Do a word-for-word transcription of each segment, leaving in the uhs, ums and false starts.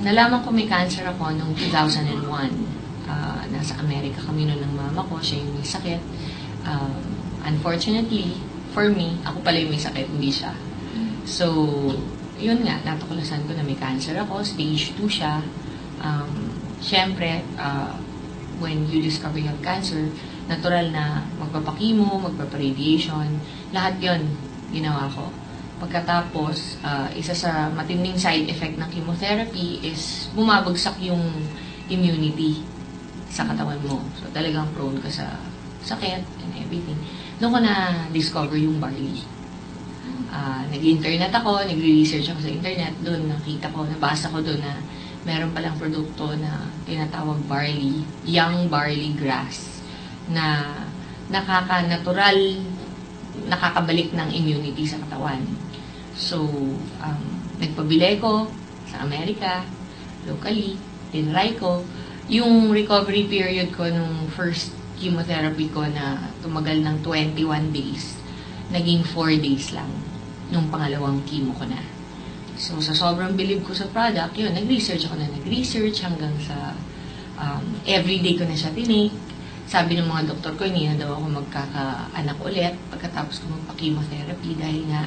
nalaman ko may cancer ako noong two thousand one. Uh, nasa Amerika kami noon ng mama ko, siya yung may sakit. Um, unfortunately, for me, ako pala yung may sakit, hindi siya. So, yun nga, natuklasan ko na may cancer ako, stage two siya. Um, Siyempre, uh, when you discover you have cancer, natural na magpapakimo, magpaparadiation, lahat yun ginawa ko. Pagkatapos, uh, isa sa matinding side effect ng chemotherapy is bumabagsak yung immunity sa katawan mo. So, talagang prone ka sa sakit and everything. Doon ko na-discover yung barley. Uh, nag-internet ako, nag-research ako sa internet. Doon nakita ko, nabasa ko doon na meron palang produkto na tinatawag barley, young barley grass, na nakaka-natural, nakakabalik ng immunity sa katawan. So, um, nagpabili ko sa Amerika, locally, tinry ko. Yung recovery period ko nung first chemotherapy ko na tumagal ng twenty-one days, naging four days lang nung pangalawang chemo ko na. So, sa sobrang believe ko sa product, yun, nag-research ako na nag-research hanggang sa um, everyday ko na siya tinake. Sabi ng mga doktor ko, hindi na daw ako magkakaanak ulit pagkatapos ko magpa-chemotherapy dahil nga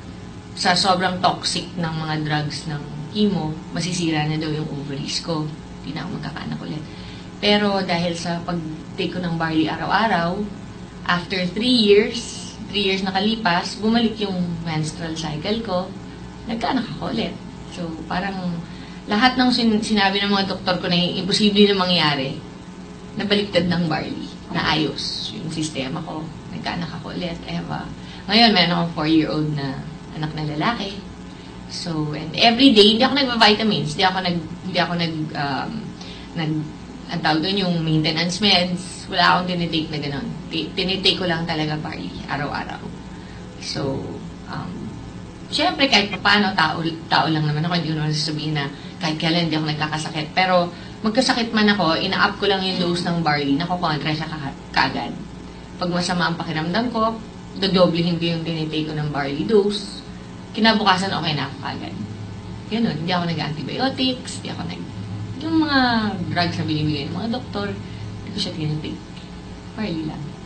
sa sobrang toxic ng mga drugs ng chemo, masisira na daw yung ovaries ko. Hindi na ako magkakaanak ulit. Pero dahil sa pag-take ko ng barley araw-araw, after three years, three years nakalipas, bumalik yung menstrual cycle ko, nagkaanak ako ulit. So, parang lahat ng sin sinabi ng mga doktor ko na imposible na mangyari, nabaliktad ng barley, na ayos yung sistema ko. Nagkaanak ako ulit. Eva. Ngayon, meron akong four-year-old na anak na lalaki. So, and every day, hindi ako nagpa-vitamins. Hindi ako nag, hindi ako nag, um, nag, ang tawag doon yung maintenance meds. Wala akong tinitake na gano'n. Tinitake ko lang talaga barley, araw-araw. So, um, syempre, kahit paano, tao, tao lang naman ako. Hindi ko naman sasabihin na kahit kailan hindi ako nagkakasakit. Pero, magkasakit man ako, ina-up ko lang yung dose ng barley, nakukontra siya kaagad. Pag masama ang pakiramdam ko, dodoblehin ko yung tinitake ko ng barley dose. Kinabukasan, okay na ako kaagad. Ganun, hindi ako nag-antibiotics, hindi ako nag... Yung mga drugs na binibigay ng mga doktor, hindi ko siya tinitake. Barley lang.